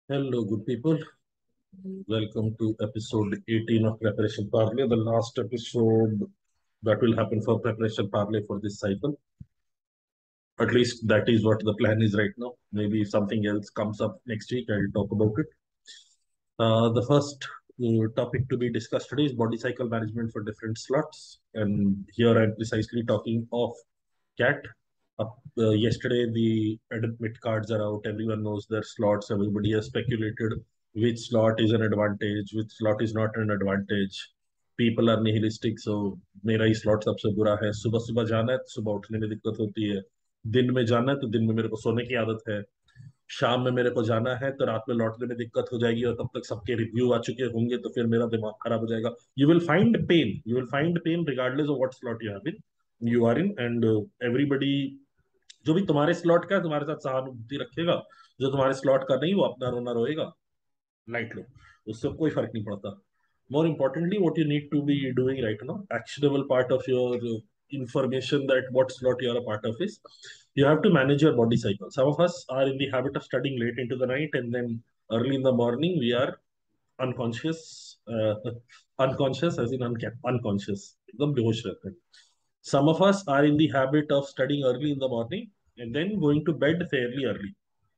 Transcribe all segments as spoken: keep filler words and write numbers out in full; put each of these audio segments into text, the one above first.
Hello, good people. Welcome to episode eighteen of Preparation Parley, the last episode that will happen for Preparation Parley for this cycle. At least that is what the plan is right now. Maybe if something else comes up next week, I'll talk about it. Uh, the first uh, topic to be discussed today is body cycle management for different slots. And here I'm precisely talking of CAT. Uh, uh, yesterday, the admit cards are out. Everyone knows their slots. Everybody has speculated which slot is an advantage, which slot is not an advantage. People are nihilistic, so मेरा ही slot सबसे बुरा है. सुबह सुबह जाना है तो सुबह उठने में दिक्कत होती है. दिन में जाना है तो दिन में मेरे को सोने की आदत है. शाम में मेरे को जाना है तो रात में लौटने में दिक्कत हो जाएगी और तब तक सबके रिव्यू आ चुके होंगे तो फिर मेरा दिमाग खराब हो जाएगा. You will find pain you will find pain regardless of what slot you have in you are in and everybody. जो भी तुम्हारे स्लॉट का है तुम्हारे साथ सहानुभूति रखेगा. जो तुम्हारे स्लॉट का नहीं वो अपना रोना रोएगा. लाइट लो, उससे कोई फर्क नहीं पड़ता. More importantly, what you need to be doing right now, actionable part of your uh, information that what slot you are a part of is you have to manage your body cycle. Some of us are in the habit of studying late into the night and then early in the morning we are unconscious. uh, Unconscious as in unca- unconscious, एकदम बेहोश रहते हैं. Some of us are in the habit of studying early in the morning and then going to bed fairly early.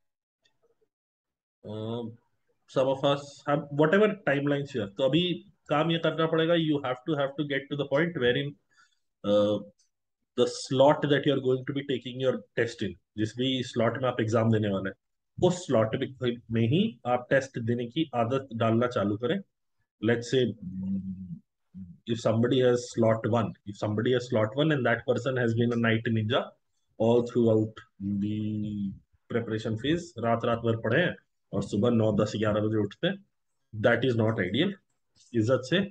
Um, some of us have whatever timelines you have. तो अभी काम ये करना पड़ेगा. You have to have to get to the point wherein uh, the slot that you are going to be taking your test in, जिस भी slot में आप एग्जाम देने वाले हैं उस slot में में ही आप टेस्ट देने की आदत डालना चालू करें. Let's say mm, if somebody has slot one, if somebody has slot one and that person has been a night ninja all throughout the preparation phase, रात रात भर पढ़े हैं और सुबह नौ दस ग्यारह बजे उठते हैं, that is not ideal. इज्जत से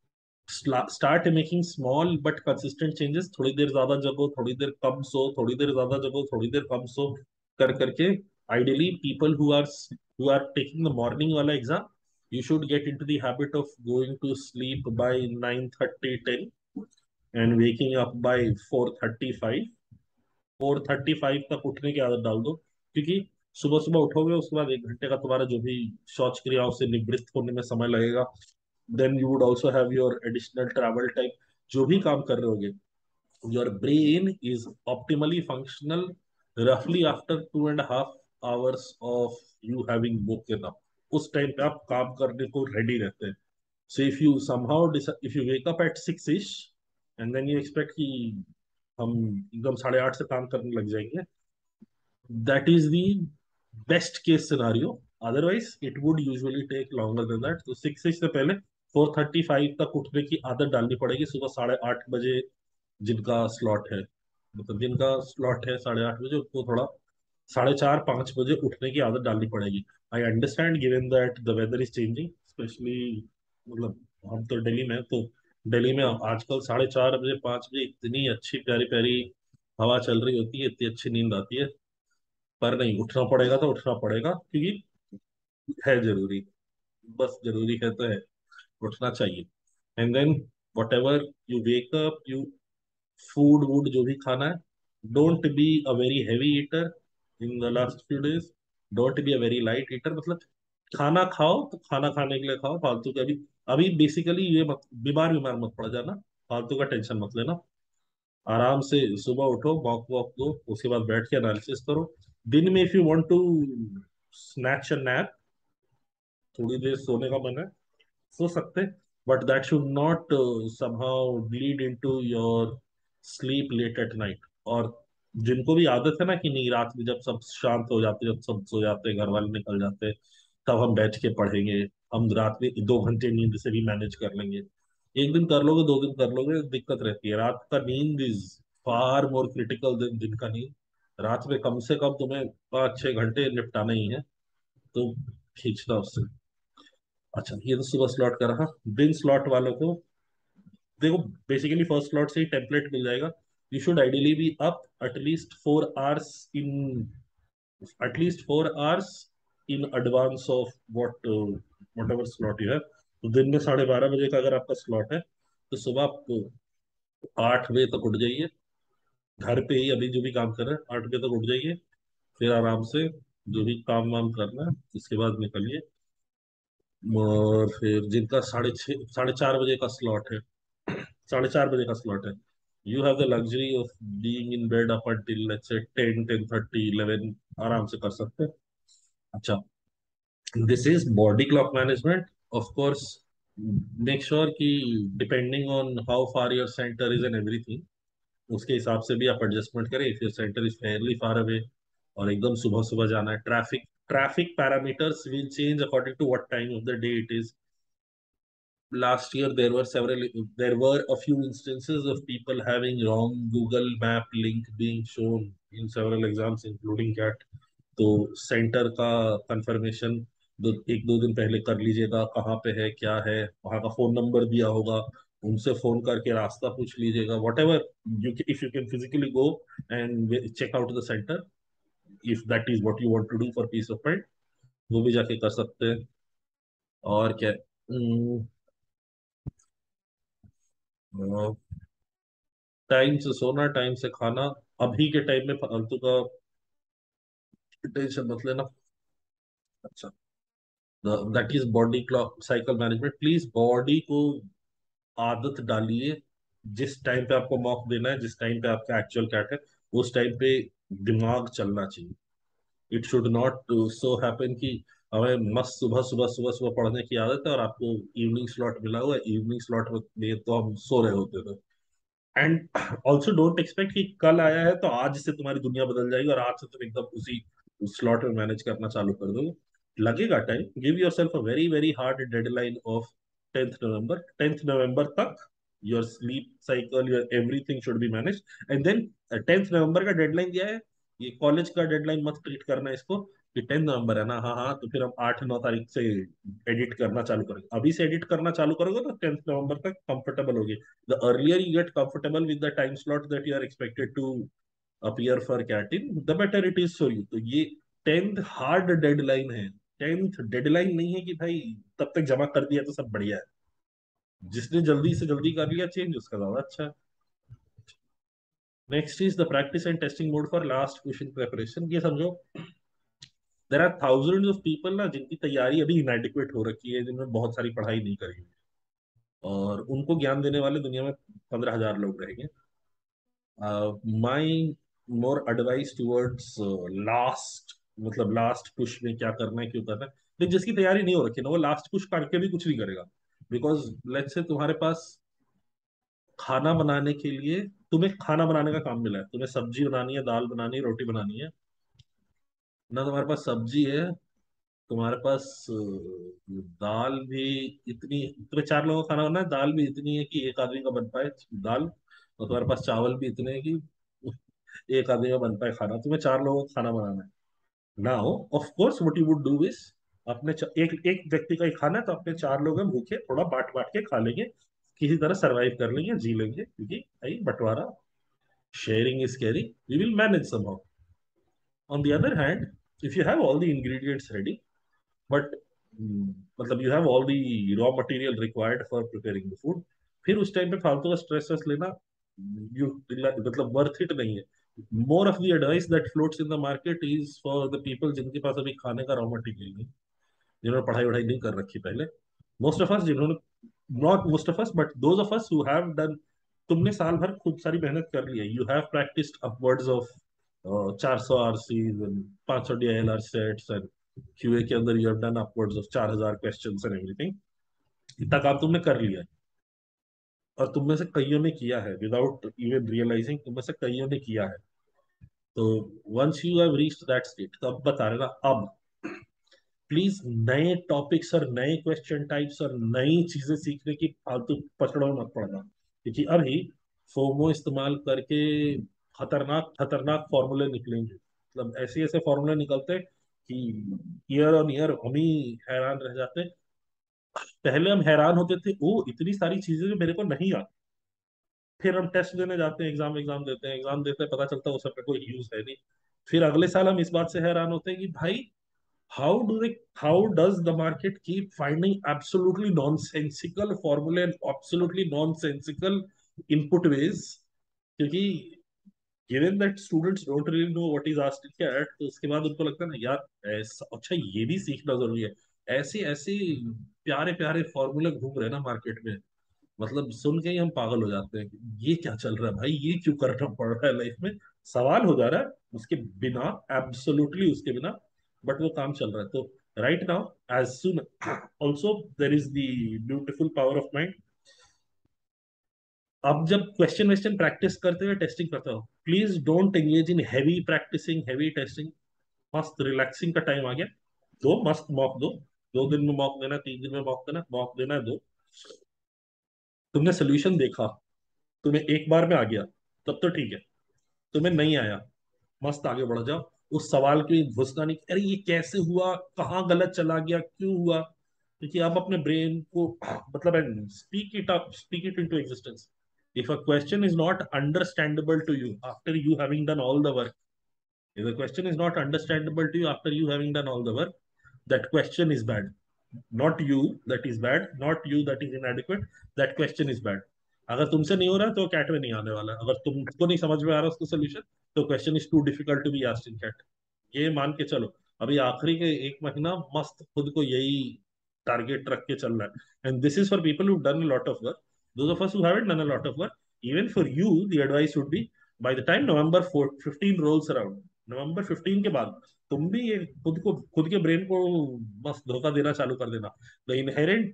start making small but consistent changes. थोड़ी देर ज्यादा जगो, थोड़ी देर कम सो, थोड़ी देर ज्यादा जगो, थोड़ी देर कम सो कर करके. Ideally people who are who are taking the morning वाला exam, you should get into the habit of going to sleep by nine thirty ten and waking up by four thirty-five. Four thirty five तक उठने की आदत डाल दो, क्योंकि सुबह सुबह उठोगे उसके बाद एक घंटे का तुम्हारा जो भी शौच क्रियाओं से निवृत्त होने में समय लगेगा. Then you would also have your additional travel time. जो भी काम कर रहे होगे, your brain is optimally functional रफली after two and half hours of you having woken up. उस टाइम पे आप काम करने को रेडी रहते हैं. So if you somehow if you wake up at six ish and then you expect कि हम एकदम साढ़े आठ से काम करने लग जाएंगे, that is the best case scenario. Otherwise it would usually take longer than that. तो सिक्स से पहले फोर थर्टी फाइव तक उठने की आदत डालनी पड़ेगी. सुबह साढ़े आठ बजे जिनका स्लॉट है, मतलब जिनका स्लॉट है साढ़े आठ बजे, उनको थोड़ा साढ़े चार पाँच बजे उठने की आदत डालनी पड़ेगी. I understand given that the weather is changing, specially मतलब हम तो दिल्ली में हैं, तो दिल्ली में आजकल साढ़े चार बजे पाँच बजे इतनी अच्छी प्यारी प्यारी हवा चल रही होती है, इतनी अच्छी नींद आती है. पर नहीं, उठना पड़ेगा तो उठना पड़ेगा क्योंकि है जरूरी. बस जरूरी है तो है, उठना चाहिए. And then whatever you wake up, you food would जो भी खाना है, don't be a very heavy eater in the last few days. Don't be a very light eater. मतलब खाना खाओ तो खाना खाने के लिए खाओ. फालतू का अभी अभी बेसिकली ये मत, बीमार बीमार मत पड़ जाना. फालतू का टेंशन मत लेना. आराम से सुबह उठो, वॉक वॉक दो, उसके बाद बैठ के एनालिसिस करो. दिन में if you want to snatch a nap, थोड़ी देर सोने का मन है, सो सकते. But that should not somehow bleed into your sleep late at night. और जिनको भी आदत है ना कि नहीं, रात में जब सब शांत हो जाते, जब सब सो जाते, घर वाले निकल जाते, तब हम बैठ के पढ़ेंगे, हम रात में दो घंटे नींद से भी मैनेज कर लेंगे. एक दिन कर लोगे, दो दिन कर लोगे, दिक्कत रहती है. रात का नींद is far more critical than दिन का नींद. रात में कम से कम तुम्हें पाँच छह घंटे निपटाना ही है, तो खींचना उससे. अच्छा, ये तो सुबह स्लॉट का रहा. दिन स्लॉट वालों को देखो, बेसिकली फर्स्ट स्लॉट से ही टेम्पलेट मिल जाएगा. You should ideally be up at least four hours in at least four hours in advance of what whatever slot you है. तो दिन में साढ़े बारह बजे का अगर आपका स्लॉट है तो सुबह आप आठ बजे तक उठ जाइए. घर पे ही अभी जो भी काम कर रहे हैं आठ बजे तक उठ जाइए. फिर आराम से जो भी काम वाम करना है इसके बाद निकलिए। और फिर जिनका साढ़े छः साढ़े चार बजे का स्लॉट है, साढ़े चार बजे का स्लॉट है, you have the luxury of being in bed up until let's say ten ten thirty eleven, आराम से कर सकते हैं। अच्छा, this is body clock management. Of course make sure कि depending on how far your centre is and everything, उसके हिसाब से भी आप एडजस्टमेंट करें। If your centre is fairly far away और एकदम सुबह सुबह जाना है, traffic traffic parameters will change according to what time of the day it is. Last year there were several there were a few instances of people having wrong Google map link being shown in several exams including cat। तो centre का confirmation दो एक दो दिन पहले कर लीजिएगा, कहाँ पे है क्या है, वहाँ का फोन नंबर दिया होगा, उनसे फोन करके रास्ता पूछ लीजिएगा। Whatever you if you can physically go and check out the centre, if that is what you want to do for peace of mind, वो भी जाके कर सकते हैं। और क्या, टाइम से सोना, टाइम से खाना। अभी के टाइम में फालतू का टेंशन मत लेना। अच्छा, that is body clock cycle management. Please body को आदत डालिए, जिस टाइम पे आपको मॉक देना है, जिस टाइम पे आपका एक्चुअल कैट है, उस टाइम पे दिमाग चलना चाहिए। It should not so happen कि हमें मस्त सुबह सुबह सुबह सुबह पढ़ने की आदत है और आपको इवनिंग स्लॉट मिला हुआ है, इवनिंग स्लॉट में तो हम सो रहे होते थे। एंड ऑल्सो डोंट एक्सपेक्ट कि कल आया है तो आज से तुम्हारी दुनिया बदल जाएगी और आज से तुम एकदम उसी स्लॉट में मैनेज करना चालू कर दोगे। लगेगा time. Give your self a very very hard deadline of tenth November. Tenth November तक your sleep cycle, your everything should be manage. And then tenth November का डेडलाइन दिया है, ये कॉलेज का डेडलाइन मत ट्रीट करना इसको कि टेंथ नवंबर है ना, हाँ हाँ तो फिर हम आठ नौ तारीख से एडिट करना चालू करेंगे। अभी से एडिट करना चालू करोगे तो टेंथ नवंबर तक कंफर्टेबल होगी। The earlier you get comfortable with the time slot that you are expected to appear for cat in, the better it is for you। तो ये टेंथ हार्ड डेडलाइन है। Tenth deadline नहीं है कि भाई तब तक जमा कर दिया तो सब बढ़िया है। जिसने जल्दी से जल्दी कर लिया चेंज उसका ज्यादा अच्छा है। Next is the practice and testing mode for last question preparation. ये समझो, there are thousand of people ना जिनकी तैयारी अभी इनएडिक्वेट हो रखी है, जिन्होंने बहुत सारी पढ़ाई नहीं करी हुई, और उनको ज्ञान देने वाले दुनिया में पंद्रह हजार लोग रहेंगे। My more advice towards last, मतलब लास्ट पुश में क्या करना है क्यों करना है। लेकिन जिसकी तैयारी नहीं हो रखी ना वो लास्ट पुश करके भी कुछ नहीं करेगा। बिकॉज लेट्स से तुम्हारे पास खाना बनाने के लिए, तुम्हें खाना बनाने का काम मिला है, तुम्हें सब्जी बनानी है, दाल बनानी है, रोटी बनानी है ना, तुम्हारे पास सब्जी है, तुम्हारे पास अ, दाल भी इतनी, तुम्हें चार लोगों का खाना बनाना है, दाल भी इतनी है कि एक आदमी का बन पाए दाल, और तुम्हारे पास चावल भी इतने हैं कि एक आदमी का बन पाए खाना। तुम्हें चार लोगों का खाना बनाना है। Now of course what you would do is, अपने च- एक एक व्यक्ति का ही खाना है तो अपने चार लोग हैं भूखे, थोड़ा बांट बांट के खा लेंगे, किसी तरह सरवाइव कर लेंगे, जी लेंगे, क्योंकि भाई बंटवारा, sharing is caring, we will manage somehow. On the other hand, if you have all the ingredients ready, but मतलब you have all the raw material required for preparing the food, फिर उस time पे फालतू का stress stress लेना you मतलब worth it नहीं है। More of the advice that floats in the market is for the people जिनके पास अभी खाने का रॉ मटेरियल नहीं, जिन्होंने पढ़ाई वढ़ाई नहीं कर रखी पहले। मोस्ट ऑफ अस जिन्होंने, not most of us but those of us who have done, तुमने साल भर खूब सारी मेहनत कर ली है, you have practised upwards of चार सौ आरसीज एंड पांच सौ डीआईएलआर सेट्स एंड क्यूए के अंदर you have done upwards of चार हजार क्वेश्चंस एंड एवरीथिंग। इतना काम तुमने कर लिया है, और तुम में से कईयों ने किया है विदाउट इवन रियलाइजिंग, तुम में से कईयों ने किया है। तो once you have reached that state, तो अब बता रहे ना, अब प्लीज नए टॉपिक्स और नए क्वेश्चन टाइप्स और नई चीजें सीखने की फालतू पचड़ों में मत पड़ना, क्योंकि अभी फोमो इस्तेमाल करके खतरनाक खतरनाक फॉर्मूले निकलेंगे। मतलब ऐसे ऐसे फॉर्मूले निकलते हैं कि ईयर ऑन ईयर हम ही हैरान रह जाते हैं। पहले हम हैरान होते थे, ओ इतनी सारी चीजें जो मेरे को नहीं आती। फिर हम टेस्ट देने जाते हैं, एग्जाम एग्जाम देते हैं, एग्जाम देते हैं, पता चलता है वो सब पे कोई यूज है नहीं। फिर अगले साल हम इस बात से हैरान होते हैं कि भाई how do they how does the market keep finding absolutely nonsensical formula and absolutely nonsensical input ways। क्योंकि given that students don't really know what is asked in CAT, तो उसके बाद उनको लगता है ना यार ऐसा, अच्छा ये भी सीखना जरूरी है। ऐसे ऐसे प्यारे प्यारे फॉर्मूले घूम रहे हैं ना मार्केट में, मतलब सुन के ही हम पागल हो जाते हैं कि ये क्या चल रहा है भाई, ये क्यों करना पड़ रहा है लाइफ में। सवाल हो जा रहा है उसके बिना, एब्सोल्युटली उसके बिना, बट वो काम चल रहा है। तो right now, as soon, also there is the beautiful power of mind. अब जब क्वेश्चन वेश्चन प्रैक्टिस करते हुए टेस्टिंग करते हो, please don't engage in heavy practising, heavy testing. मस्त रिलैक्सिंग का टाइम आ गया, दो मस्त मॉक दो। दो दिन में मॉक देना, तीन दिन में मॉक देना, मॉक देना है दो। तुमने सोल्यूशन देखा, तुम्हें एक बार में आ गया, तब तो ठीक है। तुम्हें नहीं आया, मस्त आगे बढ़ जाओ। उस सवाल की घुसना नहीं, अरे ये कैसे हुआ, कहाँ गलत चला गया, क्यों हुआ। क्योंकि आप अपने ब्रेन को मतलब speak it up, speak it into existence. If a question is not understandable to you after you having done all the work, if the question is not understandable to you after you having done all the work, that question is bad. Not you that is bad, not you that is inadequate, that question is bad. अगर तुमसे नहीं हो रहा तो cat में नहीं आने वाला। अगर तुमको नहीं समझ में आ रहा उसका सोल्यूशन, तो question is too difficult to be asked in CAT. ये मान के चलो। अभी आखिरी के एक महीना मस्त खुद को यही टारगेट रख के चल रहा है, and this is for people who done lot of work. Those of us who haven't done a lot of work, even for you the advice would be, by the time November fifteen rolls around, November fifteen के बाद तुम भी ये खुद को, खुद के brain को मस्त धोखा देना चालू कर देना। The inherent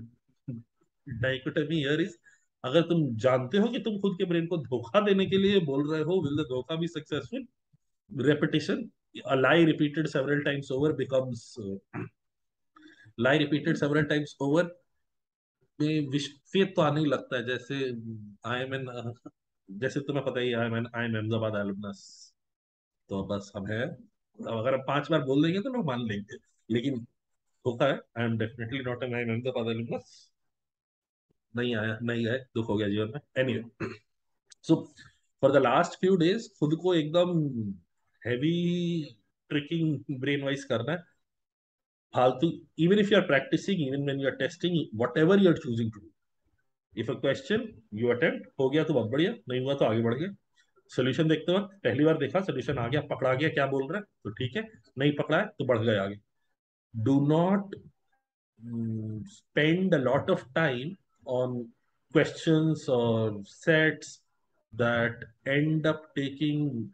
dichotomy here is, अगर तुम जानते हो कि तुम खुद के ब्रेन को धोखा देने के लिए बोल रहे हो, विल द धोखा be successful? Repetition, a lie repeated several times over becomes uh, lie repeated several times over में विश्व तो आने ही लगता है। जैसे आई एम एन, जैसे तुम्हें पता ही, I am an I am Ahmedabad alumnus, तो बस हम है। अब अगर हम पांच बार बोल देंगे तो लोग मान लेंगे, लेकिन धोखा है। I am definitely not an I am Ahmedabad alumnus. नहीं आया, नहीं गए, दुख हो गया जीवन में। Anyway, so for the last few days खुद को एकदम हैवी ट्रिकिंग ब्रेन वाइज करना है, फालतू। Even if you are practising, even when you are testing, whatever you are choosing to, if a question you attempt हो गया तो बहुत बढ़िया, नहीं हुआ तो आगे बढ़ गया। सोल्यूशन देखते वक्त पहली बार देखा, सोल्यूशन आ गया, पकड़ा गया क्या बोल रहा है तो ठीक है, नहीं पकड़ा है तो बढ़ गए आगे। Do not spend a lot of time on questions or sets that end up taking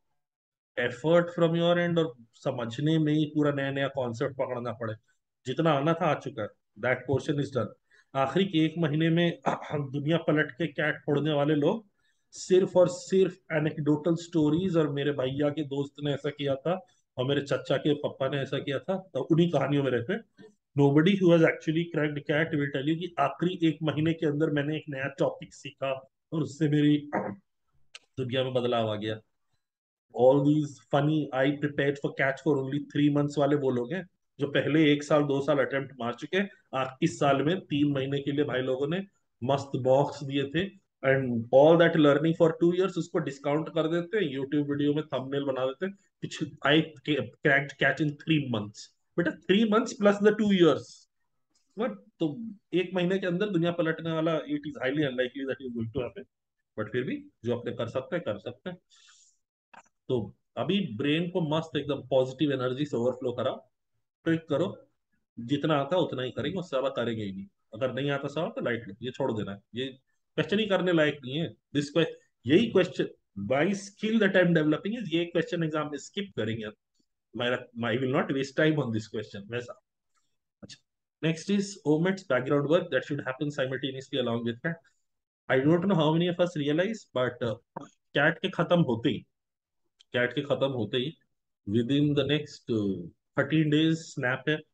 effort from your end, और समझने में ही पूरा नया नया कॉन्सेप्ट पकड़ना पड़े। जितना आना था आ चुका है, दैट पोर्शन इज डन। आखिरी के एक महीने में दुनिया पलट के कैट फोड़ने वाले लोग सिर्फ और सिर्फ एनेक्डोटल स्टोरीज, और मेरे भैया के दोस्त ने ऐसा किया था और मेरे चचा के पापा ने ऐसा किया था, तो उन्हीं कहानियों में रहते। Nobody who has actually cracked CAT will tell you कि आखिरी एक महीने के अंदर मैंने एक नया टॉपिक सीखा और उससे मेरी दुनिया में बदलाव आ गया। All these funny I prepared for catch for only three months वाले वो लोग हैं जो पहले एक साल दो साल अटेम्प्ट मार चुके हैं। आ, इस साल में तीन महीने के लिए भाई लोगों ने मस्त बॉक्स दिए थे, and all that learning for two years उसको डिस्काउंट कर देते हैं, यूट्यूब वीडियो में थंबनेल बना देते हैं, आई क्रैक्ड कैच इन थ्री मंथ्स। बेटा three months plus the two years, but तो एक महीने के अंदर दुनिया पलटने वाला, it is highly unlikely that is going to happen. But फिर भी जो अपने कर सकते हैं कर सकते हैं। तो अभी ब्रेन को मस्त एकदम पॉजिटिव एनर्जी से ओवरफ्लो करा, ट्रिक करो। जितना आता है उतना ही करेंगे, उससे ज्यादा करेंगे ही नहीं। अगर नहीं आता सवाल तो लाइट लो, ये छोड़ देना है, ये क्वेश्चन ही करने लायक नहीं है। दिस यही question by skill that I am developing is, ये क्वेश्चन एग्जाम में स्किप करेंगे। मेरा I will not waste time on this question वैसा। अच्छा, next is OMETs background work that should happen simultaneously along with CAT. I don't know how many of us realise, but CAT के खत्म होते ही, CAT के खत्म होते ही within the next thirteen days SNAP है।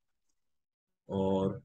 और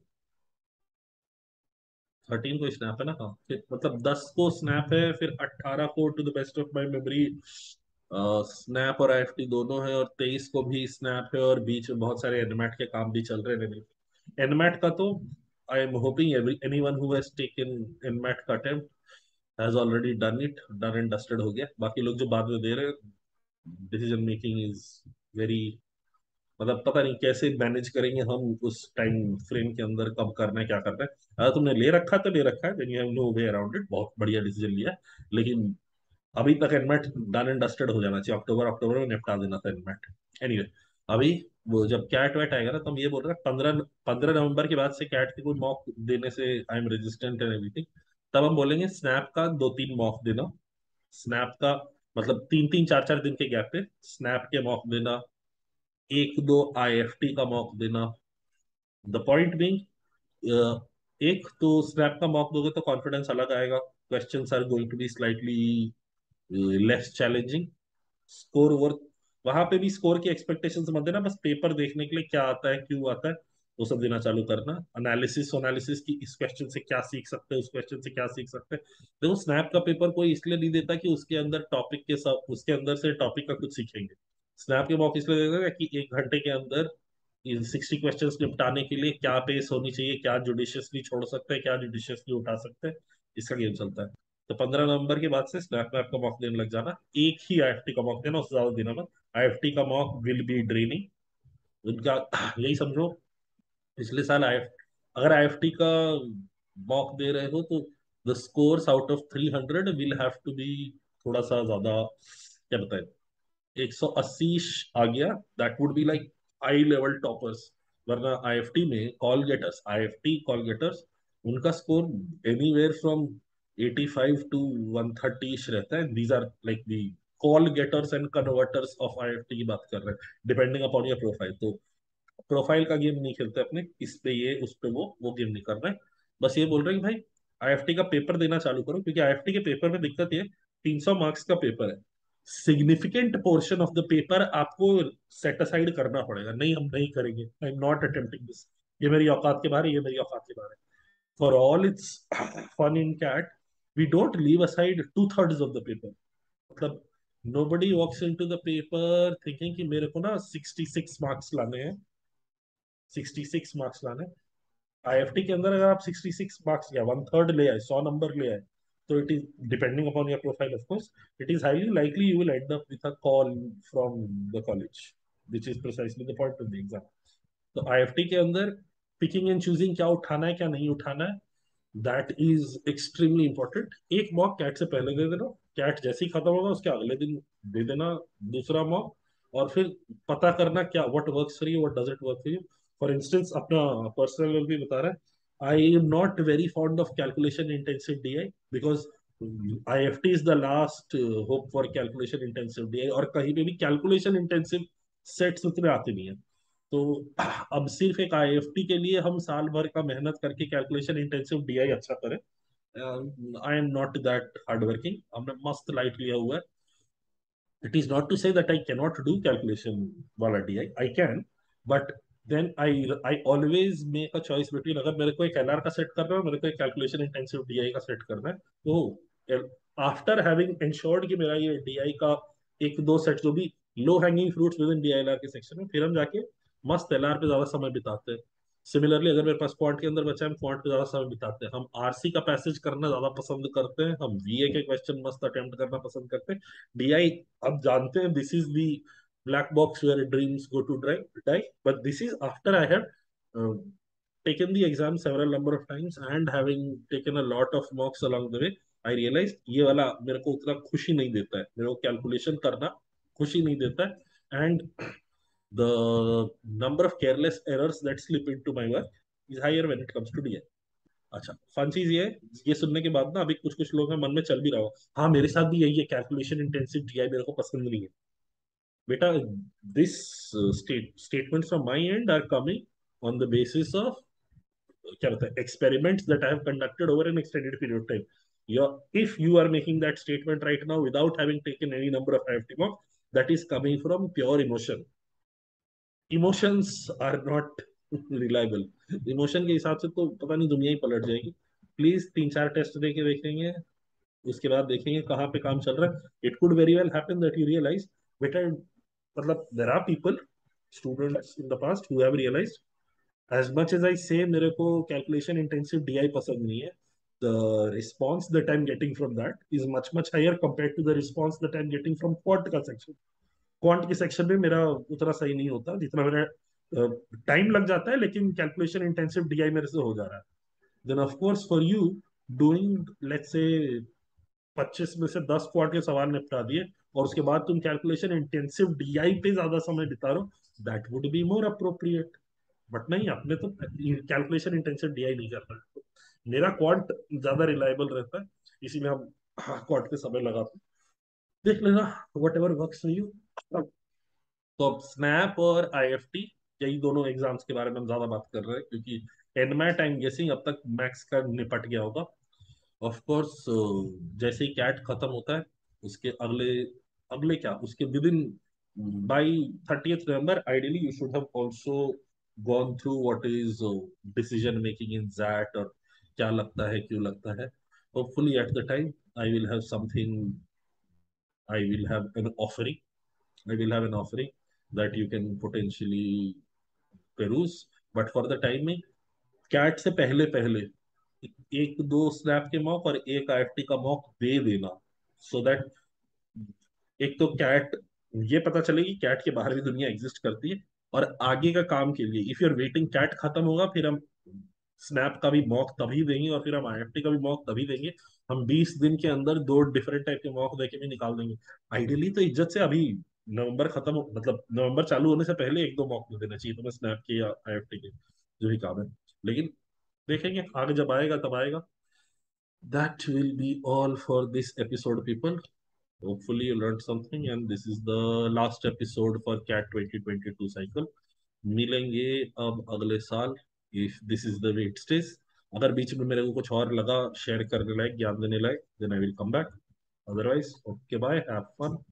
थर्टीन को स्नैप है ना, हाँ, फिर मतलब दस को स्नैप है, फिर अट्ठारह को to the best of my memory SNAP और आईएफटी दोनों है, और तेईस को भी स्नैप है, और बीच में बहुत सारे एनमैट के काम भी चल रहे हैं। एनमैट का तो I am hoping every anyone who has taken NMAT का attempt has already done it, done and dusted हो गया। बाकी लोग जो बाद में दे रहे हैं, डिसीजन मेकिंग इज वेरी, मतलब पता नहीं कैसे मैनेज करेंगे हम उस टाइम फ्रेम के अंदर, कब करना है क्या करना है। अगर तुमने ले रखा है तो ले रखा है, then you have no way around it, बहुत बढ़िया डिसीजन लिया। लेकिन अभी तक एनमेट डन एंड डस्टेड हो जाना चाहिए, अक्टूबर अक्टूबर में निपटा देना था एनमेट। एनीवे, अभी वो जब कैट वैट आएगा ना, तो हम ये बोल रहे हैं पंद्रह पंद्रह नवंबर के बाद से कैट की कोई मॉक देने से I am resistant and everything. तब हम बोलेंगे स्नैप का दो तीन मॉक देना। स्नैप का मतलब तीन तीन चार चार दिन के गैप पे स्नैप के मॉक देना, एक दो आईएफटी का मॉक देना। द पॉइंट बीइंग, एक तो स्नैप का मॉक दोगे तो कॉन्फिडेंस अलग आएगा, questions are going to be slightly less challenging. Score over, वहां पे भी स्कोर की एक्सपेक्टेशंस मत देना, बस पेपर देखने के लिए क्या आता है क्यों आता है वो सब देना चालू करना। एनालिसिस एनालिसिस की इस क्वेश्चन से क्या सीख सकते हैं, उस क्वेश्चन से क्या सीख सकते हैं। देखो स्नैप का पेपर कोई इसलिए नहीं देता कि उसके अंदर टॉपिक के सब उसके अंदर से टॉपिक का कुछ सीखेंगे। स्नैप के मॉक इसलिए देता है कि एक घंटे के अंदर इन सिक्सटी क्वेश्चंस निपटाने के लिए क्या पेस होनी चाहिए, क्या जुडिशियसली छोड़ सकते हैं, क्या जुडिशियसली उठा सकते हैं, इसका गेम चलता है। तो पंद्रह नवंबर के बाद से स्नैप में आपका मॉक देने लग जाना, एक ही आईएफटी का मॉक देना, उससे ज्यादा देना मत। आईएफटी का मॉक विल बी ड्रेनिंग उनका। यही समझो, पिछले साल आई अगर आईएफटी का मॉक दे रहे हो तो the scores out of three hundred will have to be थोड़ा सा ज्यादा, क्या बताएं, एक सौ अस्सी आ गया, that would be like high level toppers. वरना आईएफटी में call getters, IIFT call getters, उनका score anywhere from eighty five to one thirty ish रहता है। These are like the call getters and converters of IIFT की बात कर रहे हैं, डिपेंडिंग अपॉन योर प्रोफाइल। तो प्रोफाइल का गेम नहीं खेलते अपने, इस पे ये उस पे वो वो गेम नहीं कर रहे हैं। बस ये बोल रहे हैं कि भाई आईएफटी का पेपर देना चालू करो, क्योंकि आईएफटी के पेपर में दिक्कत ये, तीन सौ मार्क्स का पेपर है, significant portion of the paper आपको सेट असाइड करना पड़ेगा। नहीं, हम नहीं करेंगे, I am not attempting this, ये मेरी औकात के बाहर है, ये मेरी औकात के बाहर है। For all it's fun in CAT, we don't leave aside two thirds of the paper. मतलब nobody walks into the paper thinking कि मेरे को ना सिक्सटी सिक्स मार्क्स लाने हैं, सिक्सटी सिक्स मार्क्स लाने। आईएफटी के अंदर अगर आप सिक्सटी सिक्स मार्क्स या वन थर्ड ले आए, सौ नंबर ले आए, तो it is depending upon your profile of course, it is highly likely you will end up with a call from the college, which is precisely the point of the exam. तो IIFT के अंदर picking and choosing क्या उठाना है क्या नहीं उठाना है, दैट इज एक्सट्रीमली इंपॉर्टेंट। एक मॉक कैट से पहले दे देना, कैट जैसे ही खत्म होगा उसके अगले दिन दे देना दूसरा मॉक, और फिर पता करना क्या what works for you, what doesn't work for you. For instance अपना पर्सनल भी बता रहा है, I am not very fond of calculation intensive DI, because IIFT is the last hope for calculation intensive DI, और कहीं पे भी calculation intensive sets उतने आते नहीं है। तो अब सिर्फ एक आईएफटी के लिए हम साल भर का मेहनत करके कैलकुलेशन इंटेंसिव डीआई अच्छा करें, I am not that hard working. हमने मस्त लाइट लिया हुआ है। It is not to say that I can not do calculation वाला DI, I can, but then I I always make a choice between, अगर मेरे को एक एलआर का सेट करना है, मेरे को एक कैलकुलेशन इंटेंसिव डीआई का सेट करना है, तो आफ्टर हैविंग इंश्योर्ड कि मेरा ये डीआई का एक दो सेट जो भी low hanging fruits within DILR के सेक्शन में, फिर हम जाके मस्त एलआर पे ज्यादा समय बिताते हैं। सिमिलरली अगर मेरे पास क्वांट के अंदर बचा है, हम क्वांट पे ज्यादा समय बिताते हैं, हम आरसी का पैसेज करना ज्यादा पसंद करते हैं, हम वीए के क्वेश्चन मस्त अटेम्प्ट करना पसंद करते हैं। डीआई अब जानते हैं, this is the black box where dreams go to die, die. But this is after I have uh, taken the exam several number of times and having taken a lot of mocks along the way. I realized ये वाला मेरे को उतना खुशी नहीं देता है, मेरे को कैलकुलेशन करना खुशी नहीं देता है, and the number of careless errors that slip into my work is higher when it comes to D I. अच्छा, फन चीज ये है, ये सुनने के बाद ना अभी कुछ कुछ लोगों के मन में चल भी रहा हो, हाँ मेरे साथ भी यही है, कैलकुलेशन इंटेंसिव डीआई मेरे को पसंद नहीं है। बेटा, this state statement from my end are coming on the basis of, क्या बताए, experiments that I have conducted over an extended period of time. Your if you are making that statement right now without having taken any number of IIFT mock, that is coming from pure emotion. Emotions are not reliable. Emotion के हिसाब से तो पता नहीं दुनिया ही पलट जाएगी। Please तीन चार टेस्ट दे के देखेंगे, उसके बाद देखेंगे कहाँ पे काम चल रहा है। It could very well happen that you realise, बेटा, मतलब there are people, students in the past who have realised, as much as I say मेरे को कैलकुलेशन इंटेंसिव डीआई पसंद नहीं है, the response that I am getting from that is much much higher compare to the response that I am getting from quant का section. Quant के section में मेरा उतना सही नहीं होता जितना मेरा टाइम लग जाता है, लेकिन कैलकुलेशन इंटेंसिव डीआई मेरे से हो जा रहा है। Then of course for you doing let's say पच्चीस में से दस क्वाड के सवाल निपटा दिए और उसके बाद तुम कैलकुलेशन इंटेंसिव डीआई पे ज्यादा समय बिता रहे हो, that would be more appropriate. But नहीं, आपने तो कैलकुलेशन इंटेंसिव डीआई नहीं करना है, तो मेरा क्वाड ज्यादा रिलायबल रहता है, इसीलिए हम क्वाड पे समय लगाते हैं। देख लेना, whatever works for you. तो अब स्नैप और आईएफटी, यही दोनों एग्जाम्स के बारे में हम ज्यादा बात कर रहे हैं, क्योंकि एनमैट आई एम गेसिंग अब तक मैक्स का निपट गया होगा। ऑफ कोर्स, जैसे ही कैट खत्म होता है, उसके अगले अगले क्या, उसके within by thirtieth November ideally you should have also gone through what is decision making in that, और क्या लगता है, क्यों लगता है। Hopefully at the time I will have something, I will have an offering, I will have an offering that you can potentially peruse. But for the time में, CAT से पहले पहले एक दो स्नैप के मॉक और एक आईएफटी का मॉक दे देना, सो so दैट एक तो कैट, ये पता चले कि कैट के बाहर भी दुनिया एग्जिस्ट करती है। और आगे का काम के लिए, if you are waiting CAT खत्म होगा फिर हम स्नैप का भी मॉक तभी देंगे और फिर हम आईएफटी का भी मॉक तभी देंगे, हम बीस दिन के अंदर दो डिफरेंट टाइप के मॉक देके भी निकाल देंगे। आइडियली तो इज्जत से अभी नवंबर खत्म हो, मतलब नवंबर चालू होने से पहले एक दो मॉक दे देना चाहिए तुम्हें, स्नैप के या आईएफटी के, जो भी काम है। लेकिन देखेंगे आगे, जब आएगा तब आएगा। That will be all for this episode, people. Hopefully, you learned something, and this is the last episode for CAT twenty twenty-two cycle. मिलेंगे अब अगले साल, if this is the way it stays. अगर बीच में मेरे को कुछ और लगा शेयर करने लायक, ज्ञान देने लायक, then I will come back. Otherwise, okay, bye, have fun.